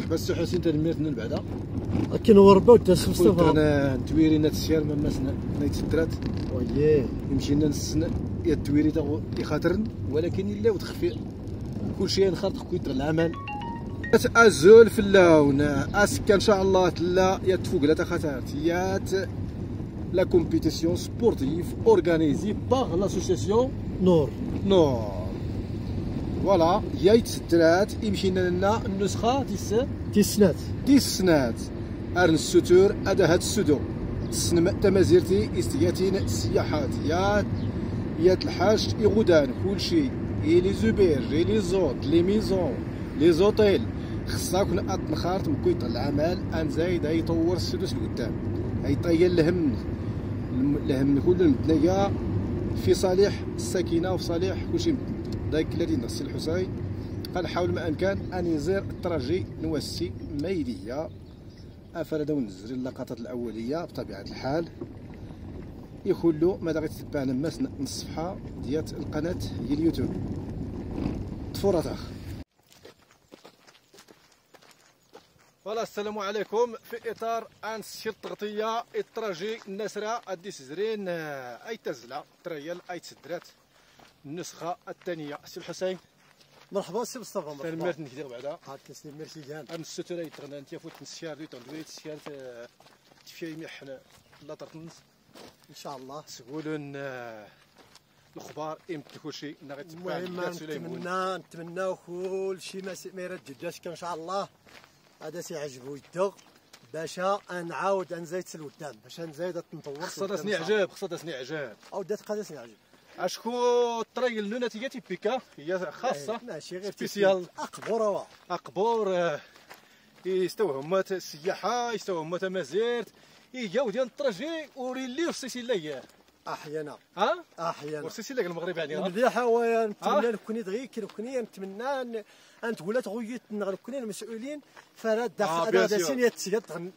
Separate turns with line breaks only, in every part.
مرحبا السي حسين تنميرتنا بعدا
كينور ربي وداس مصطفى
انا تويرينا السيار ما مسنا نيتسدرات
وياه
يمشينا نسن يا التويري تا يخاطرن ولكن الا وتخفي كل شيء نخرط كويت العمل ازول في اللون اسكا ان شاء الله تلا يا تفوق لا تخاطرت يا لا كومبيتيسيون سبورتيف اورغانيزي باغ لاسوسياسيون
نور
فوالا يا يتسدرات يمشينا لنا النسخه
تيسنات
ارن السوتور هذا هاد السودو السنم تمازيرتي استياتين السياحات يا الحاج يغودان كلشي لي زوبيرج لي زوت لي ميزون لي زوتيل خصها كون نخارط مكويط العمل ان زايد يطور السدوس لقدام يطيل الهم كل المدنيه في صالح الساكنه وفي صالح كلشي دايك الذي السي الحسين غنحاول ما امكن ان يزير الترجي نوسي ميديه افرد ونزل اللقطات الاوليه بطبيعه الحال يخلو ماذا غيتتبعنا الناس الصفحه ديال القناه هي اليوتيوب طفورة فوالا السلام عليكم في اطار انس التغطيه الترجي النسره ادي سزرين اي تزله تريال اي تسدرات النسخه الثانيه سي الحسين
مرحبا سي مصطفى مرحبا
تنمرت نكدير بعدا
تسلم ميرسي ديال
ان الستر يتغنى انت فوت نسيار ديت دوي تسيار تفي يمحن لا ترتنس
ان شاء الله
سقولون الاخبار امتى كلشي
المهم نتمناو كلشي ما يرد جداتك ان شاء الله هذا سيعجبو يدغ باش نعاود نزيد لقدام باش نزيد نطور
خصها داسني عجاب
او دات قادسني عجب
اشكو الطريق اللونة هي تيبيكا هي خاصه
ماشي غير
سبيسيال
اقبور
يستوهمات السياحه يستوهمات مازيرت يجاو ديال الترجي وريلي السيسيليه
احيانا
والسيسيليه المغرب يعني
مليحه ويا نتمنى كوني دغيا كوني نتمنى ان تقول تغيت كوني المسؤولين فراد داخل سينيات تسيد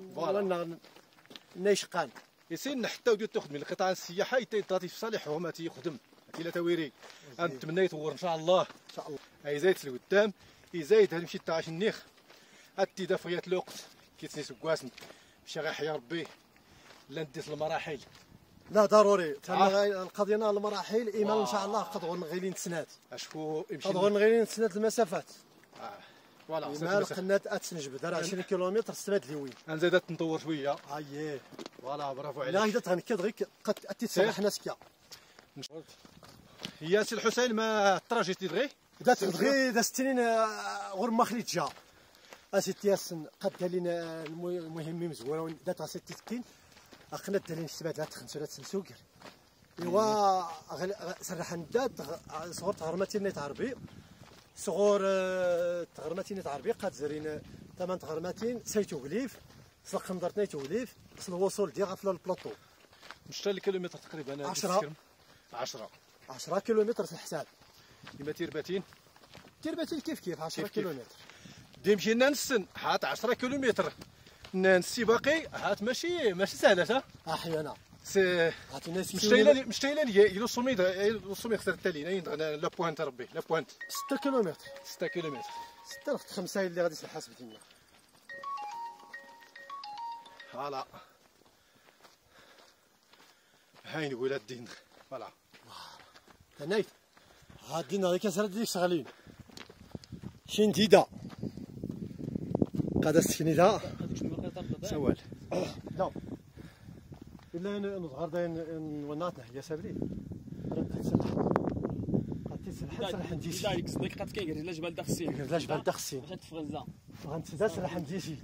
نيشقان
يسين حتى وديو تاخذ من القطاع السياحه يتاتي في صالحهم تيخدم كي لا تويري نتمنى يطور ان شاء الله يزايد لقدام يزايد نمشي حتى عاش النيخ التدافعيات الوقت كيتسني سكواسن مشى غيحيا ربي لا نديت المراحل
لا ضروري القضيه المراحل ايمان ان شاء الله قدروا نغيلين سنات
اشكو يمشي
قدروا نغيلين سنات المسافات
فوالا
ايمان قناه اتسنجب دار 20 كيلومتر استماد لي وين
نزيد نطور شويه
اييه
فوالا برافو عليك
لا اذا تغنكد غير قد تتصلح ناسكيا
هي سي الحسين ما تراجيتي دغي
بدات دغي دا سنين غير ما خليت جا اسيتي ياسن قد لينا المهمين مزوره دات اسيتي تكين اخنا دالين السبات لا تخنسو سمسوق ايوا سرح ندات صغور تغرمتي نيت عربي صغور تغرمتي نيت عربي قد زرين ثمان تغرمتين سيتو غليف سلق خندرتني توليف وصل الوصول ديال غفله البلاطو
شحال الكيلومتر تقريبا 10
كيلومتر في الحساب
كيما تيرباتين
كيف 10 كيلومتر
دي مشينا نسن حات 10 كيلومتر نسي باقي هات ماشي سهله
احيانا
مشتايله لي يلو الصوميد خسر التالي لا بوانت ربي لا بوانت
6 كيلومتر
6 كيلومتر
6 في 5 اللي غادي تحاسب ديالنا
فوالا هاي نقول الدين فوالا
هنايت هادينا هذيك سرد ديك شغالين شي جديده قاعده السكنيده
سوال
لا الا نظهر داين وناتنا هي سابرين قد تسلح نديسي
دايك صديق قد كيقري لا جبال داخسين
ماشي تفغزا غنتسدا سلح نديسي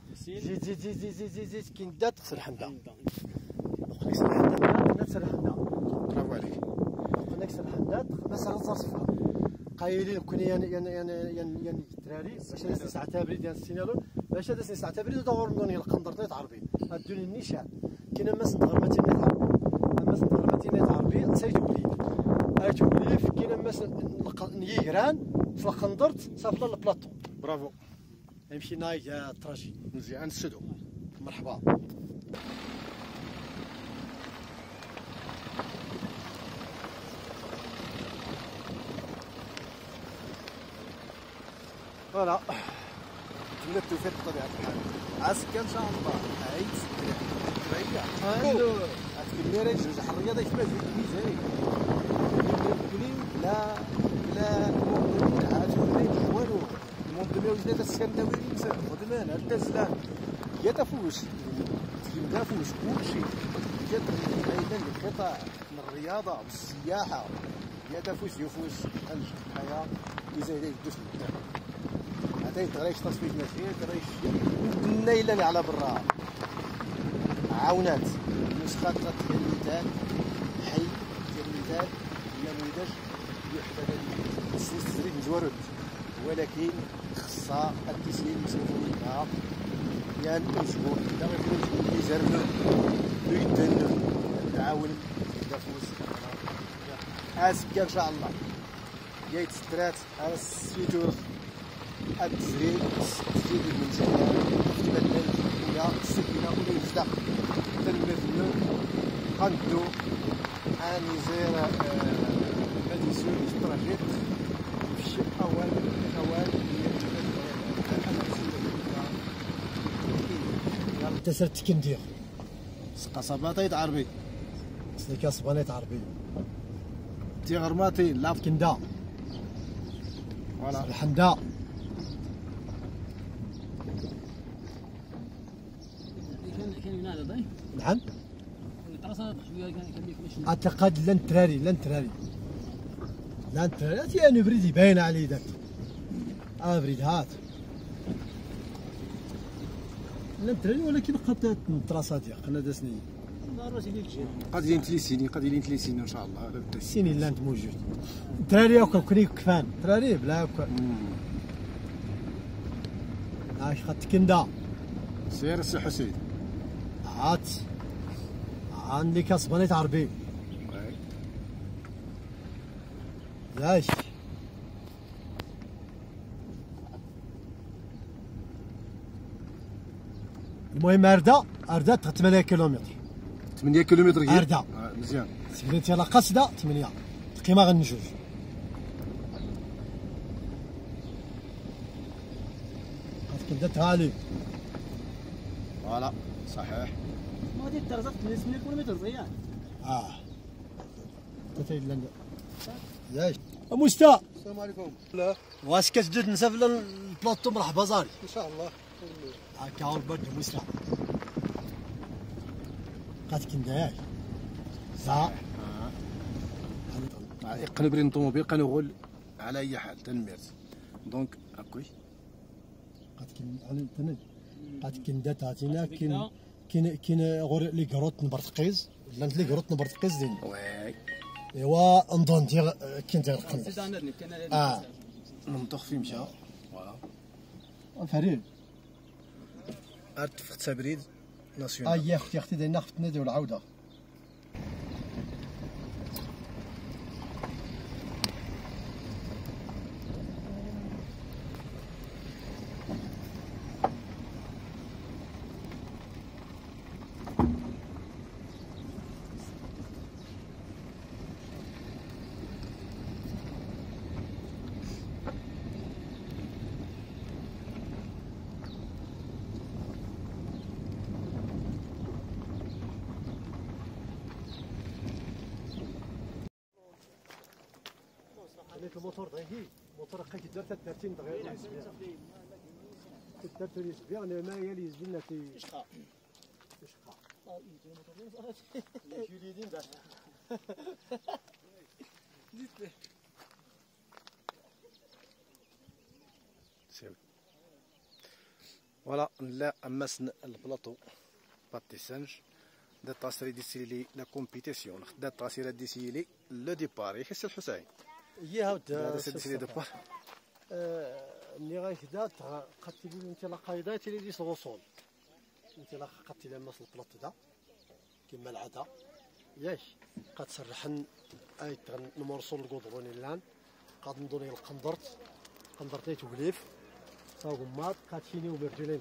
زيد كي ندات تسلح ندا نقولك سلح ندا تسلح ندا
برافو عليك
نقولك سلح ندا بس غنصرفها قايلين كوني يعني الدراري باش نسعى تابريد ديال السينالون باش هذا نسعى تابريد ودور ندوني القندر تاع عربي ادوني النشان كاين ماس نتغرمتي نيت عربي سيتو بليف كاين ماس نيغران في القندر صافلا البلاطو
برافو
يمشي نايا التراجي
مزيان السدو
مرحبا
فوالا نتمنى التوفيق بطبيعه الحال. عسكر ان شاء الله عيد الدراريه غتكمل راه جوج الرياضه كما قلت مزيان لا المؤمنين عاد ولا والو المنظمه وجدت السكندويين خدمان حتى الزلام يا تفوش تفوش كلشي جات ايضا القطاع من الرياضه والسياحه يا تفوش يفوش الحياه يزيد يدوش لقدام هذا يتغير تصويت ماشي تغير النيلان على برا عاونات نسخه ديال المثال حي ديال المثال نموذج يحتذى السيس تزريد مزورد ولكن خصها التسهيل المسؤولين بها يعني اسبوع لا ما يكونش يزرنوا ويدنوا التعاون التفوز اسكا ان شاء الله جاي تسترات على السيتور التزريد تزريد المنزلات تبدل الدنيا السكينه ولا يصدق تنمثلو قندو اني زير هذه سوري استراتيجيك في اول
تسرت كندير
قصباتي عربي
سلكا صبانيت عربي
تي غرماتي لا
كندا
فوالا
الحندا
كان من هذا ضيف
نعم
الدراسه شويه كان بيكون
اعتقد لن تراري هاتي انا بريدي باين علي ذاك بريد هات لن تراري ولكن قد الدراسه ديالك انا داسني
قد ينتليسيني ان شاء الله
السنين اللي انت موجود تراري هاكا كري كفان تراري بلا هاكا عاش خدت كندا
سير السي حسين
هات عندي كاسبانيت عربي ياش المهم أردا 8 كيلومتر
8 كيلومتر هي
أردا
مزيان
سبيلتي على قصدة 8 القيمة غنجوج قد كنت غالي
فوالا صحيح
ما دي الدراسه 8 كيلومتر زيان
تتايل ياش مستا
السلام عليكم
لا واش كتجد نسافر البلاطو مرحبا زاري
ان شاء الله
هاكا هو البرد مستا قد كندا ياك زا
يقلب الطوموبيل قنغول على اي حال تنميرت دونك هاكوي
قد كن قد كندا تاتينا كاين غور لي كروت نبرتقيز ولا لي كروت نبرتقيز دين
وي
ايوا نظن ديال كنت القنص
نمطخ في مشى فوالا
فريد
ارتفقت تبريد ناسيونال
يا اختي داينا ختنا ديال العوده عليك الموتور ضيقي موتور حقيقي درت 30 دقيقه درت يسبيع انا ما يلي يزبلنا في شقه يوليدين داك
فوالا لا امسن البلاطو باتيسانج دا تاسري ديسيلي لا كومبيتيسيون دا تاسيرا ديسيلي لو ديبار يحس الحسين
هذا
سيدي ديبار
ملي غيكدا قتلي انت لا قايدات اللي ديس الوصول انت لا قتلي مس البلاط دا كما العاده ياك قتسرحن اي نمرسو القدرون اللان قاد ندوني القندرت قندرتي توليف تا غماط قاتشيني وبرجلين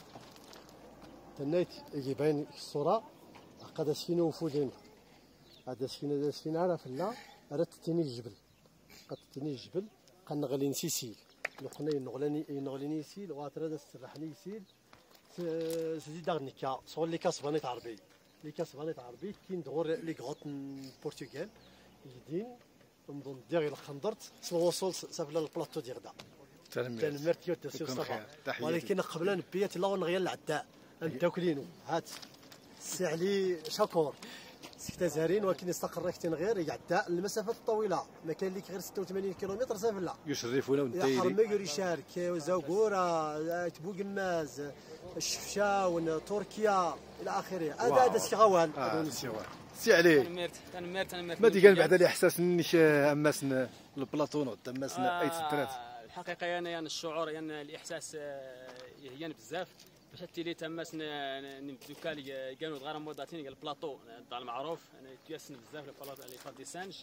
تنيت يجي باين الصوره قاد سفينه وفودين هذا سفينه راه فلا راه تتيني الجبل قد تتيني الجبل قنغلي نسيسيل نقني نغلني يسيل واتراد استرحني يسيل زيد دغنيكا صور لي كاس بانيت عربي لي كاس بانيت عربي كاين دغور لي غوت البرتغال يدين نظن ديال الخندرت وصل سافلا البلاطو ديال غدا تنمرتيو تسير صفا ولكن قبل نبيات الله ونغير العداء نداكلينو هات السي علي شكور سكتا زارين ولكن استقريت غير يعداء المسافات الطويله ما كان ليك غير 86 كيلومتر سافلا
يشرفونا
ونتايري حرمي يوري شارك زاوغورا بوغماز الشفشاون تركيا الى اخره هذا الشيء غوال
سي علي
تنمرت
ما ديال بعدا الاحساس انك اماسن البلاطون اماسن اي ترات
الحقيقه انا يعني الشعور يعني الاحساس يهيان بزاف باش تيلي تماس نبدو كالي كانوا صغار موداتين قال البلاطو المعروف انا تياسن بزاف لي فاديسانج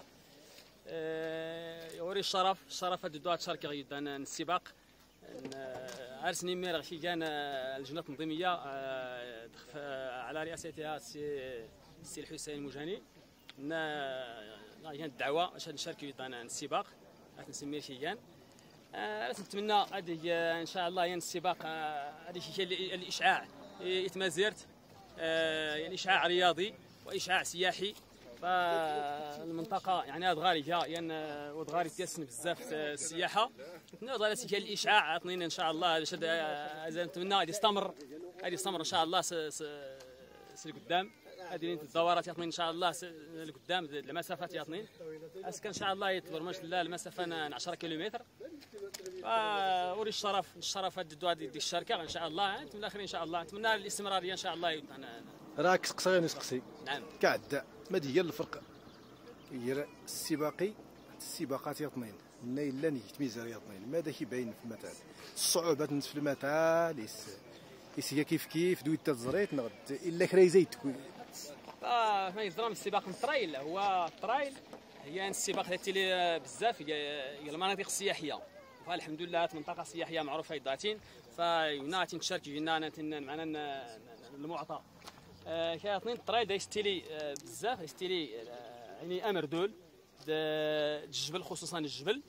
يوري الشرف هاد الدوات تشارك غيدان السباق عرسني مير غشي كان اللجنه التنظيميه على رئاستها السي الحسين المجاني كانت الدعوه باش نشاركوا ايضا السباق نسميه شيان نتمنى هذه ان شاء الله يعني السباق هذه شي الاشعاع يتمازرت يعني اشعاع رياضي واشعاع سياحي فالمنطقه يعني ادغاريه يعني ودغاري تيسن بزاف السياحه نتمنى هذا الاشعاع عطنينا ان شاء الله نتمنى هذه يستمر ان شاء الله لقدام هذه الدورات يعطينا ان شاء الله لقدام المسافات يعطينا اسكن ان شاء الله يتبرمج الله المسافه 10 كيلومتر وري الشرف هذه ديال الشركه ان شاء الله نتمنى الاخرين ان شاء الله نتمنى الاستمراريه ان شاء الله
راك تقصي نسقسي
نعم
كعدا ما ديال الفرق هي السباقات يطنين نيلان يتميزر يطنين ماذا كيبين في المثال الصعوبات في المثال يسيا كيف دويت تزريت نغد الا كريزي تكون
ما يضرم السباق الترايل هو الترايل هي السباق اللي بزاف هي المناطق السياحيه فالحمد لله منطقه سياحيه معروفه يداتين فيناتي نشارك فينا معنا المعطى كاين الترايل دا يستيلي بزاف يستيلي يعني امر دول الجبل خصوصا الجبل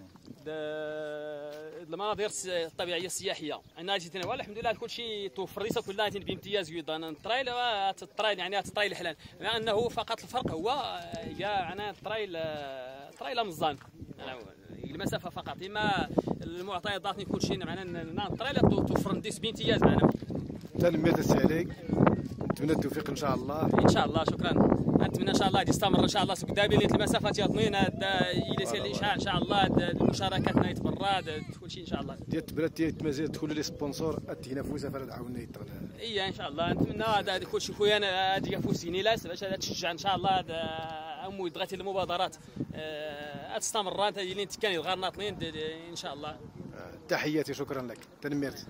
المناظر الطبيعيه السياحيه انا جيت والحمد لله كل شيء توفر ليس كلها بامتياز ايضا الترايل الترايل حلال مع انه فقط الفرق هو يعني الترايل مزان المسافه فقط اما المعطيات ضاعتني كل شيء معنا الترايل توفر نديس بامتياز معنا
تنميه السي عليك نتمنى التوفيق ان شاء الله
ان شاء الله شكرا نتمنى ان شاء الله يستمر ان شاء الله قدامي المسافات يعطينا يلي الاشعاع ان شاء الله المشاركات يتبرد كل شيء ان شاء الله
ديال التبرات ديال التمازير تدخل لي سبونسور التنافسه فرد عاوننا يطغنا
ان شاء الله نتمنى هذا كل شيء خويا هذه فوسيني لاس باش تشجع ان شاء الله امو يدغات المبادرات تستمر اللي كان يغار ناطلين ان شاء الله
تحياتي شكرا لك تنميرت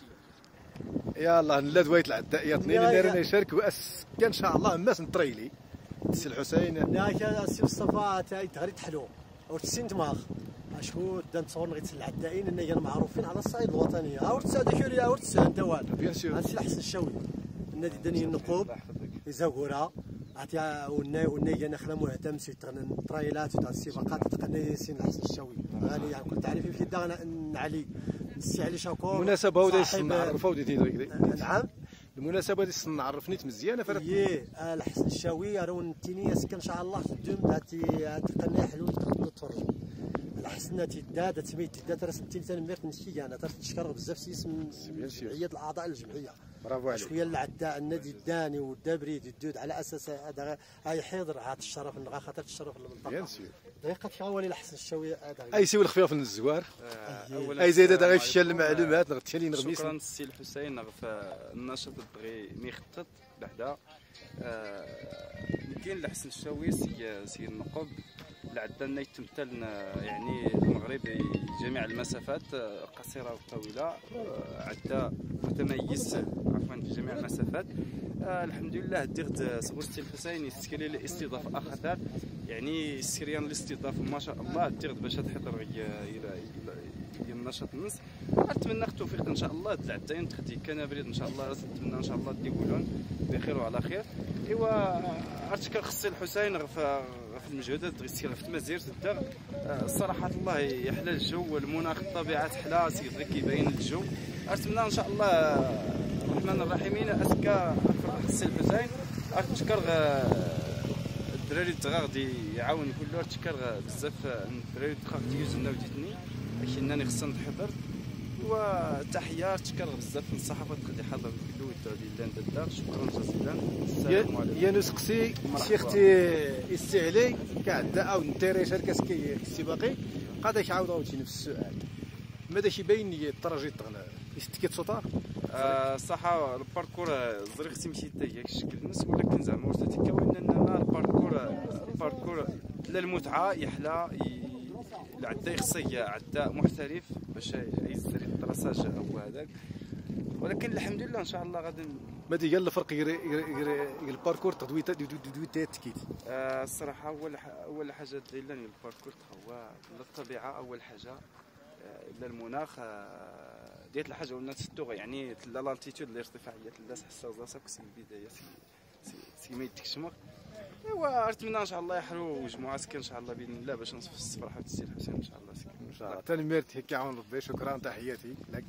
يلا لا دويت العداء يطنين اللي رانا يشاركوا ان شاء الله الناس نطريلي السي الحسين
لا كان السي مصطفى تاع غير تحلو او تسين دماغ اشهود دا نتصور نغيت العدائين ان معروفين على الصعيد الوطني او تسعد كوريا او تسعد دوال
بيان سور
السي الحسن الشاوي النادي الدنيا النقوب يزاغورا عطيا والناي انا خلا مهتم سي الترايلات تاع السباقات تقني سي الحسن الشاوي غالي يعني كنت عارف في داغنا علي السي علي شكور
مناسبه ودي نعرفوا ودي
نعم
المناسبه دي نعرفني مزيانه فرق
الحسن الشاوي راه نتيني اسكن ان شاء الله تدوم تقني حلول تفرج الحسنه تداد تسميت تداد راه سنتين تنمير نشكي انا تشكر بزاف سي اسم جمعيه الاعضاء الجمعيه
برافو عليك
شويه العداء النادي الداني والدابري الدود على اساس هذا هاي حيضر عاد الشرف نغا خاطر الشرف للمنطقه
بيان سور
دقيقه شاولي الحسن الشاوي هذا
اي سيو الخفيف من الزوار اي زايد هذا غير في المعلومات نغتشالي نغميس
شكرا السي الحسين نغف النشاط بغي ميخطط بعدا كاين الحسن الشاوي سي النقب العداء يتمثل يعني المغرب جميع المسافات قصيره وطويله عداء متميز عفوا في جميع المسافات الحمد لله ديرت سبوستي الحسين يسكري الاستضافه اخطر يعني سيريان الاستضافه ما شاء الله ديرت باش تحضر ديال النشاط النص. نتمنى التوفيق ان شاء الله. العداين تخدي كنابريد ان شاء الله، نتمنى ان شاء الله ديولون بخير وعلى خير. ايوا ارتكا خصي الحسين في المجهودات غير في تمازير الدار. صراحه الله يحلى الجو والمناخ، الطبيعه حلا سيدي كيبين الجو. نتمنى ان شاء الله الرحمن الرحيمين اسكا خصي الحسين. ارتكر الدراري الصغار غادي يعاون كله. ارتكر بزاف الدراري الصغار ديوزنا وديتني كيناني خصنا نحضر. وتحيه ارتكر بزاف من الصحافه اللي حضر كله ديال الدار. شكرا جزيلا. السلام عليكم.
يا نسقسي شيختي استعلي كعدا او نتيري شركه سي باقي قاعد يعاود عاوتاني نفس السؤال. ماذا يبين لي التراجي تغنى يستكيت سطار؟
صح الباركور زريختي مشيت هي الشكل الناس، ولكن زعما واش تيكون اننا الباركور لا المتعه يحلى العدا خصها عدا محترف باش يزري الطراساج هو هذاك. ولكن الحمد لله ان شاء الله غادي
ماذا قال الفرق غير الباركور تدويته تكيت؟
الصراحه اول حاجه دايرين الباركور هو الطبيعه اول حاجه، لا المناخ ديال الحاجه ولنا تستوغ يعني لا لالتيتود الارتفاعيه لا حسا راسك في البدايه سي ما يتكشمر. ايوا نتمنى ان شاء الله يحلوا مجموعات ان شاء الله باذن الله باش نصف الصفراحه السي الحسين ان شاء الله.
ان شاء الله تنميرت هيك عون ربي. شكرا تحياتي لك.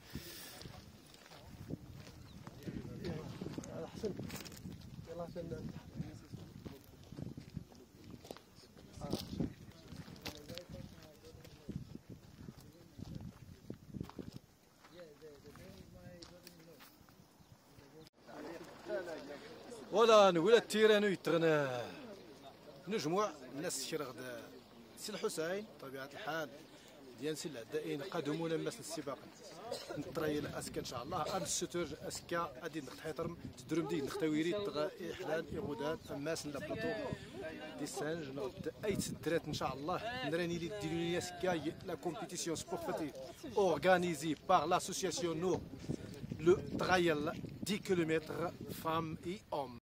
احسن يلا
ولا نقول التيرانو يتغنى نجموع الناس شي غدا سي الحسين طبيعه الحال ديال سي العدائين قادمون الناس للسباق نطريل اسكا ان شاء الله. ام الستور اسكا غادي نحيطرم تدرم دي نختويري احلال اغودات اماس لا بلوطو دي سانج نغد اي تدرات ان شاء الله نراني لي ديروني اسكا لا كومبيتيسيون سبورتيف اورغانيزي بار لاسوسياسيون نو لو ترايل 10 كيلومتر femmes et hommes.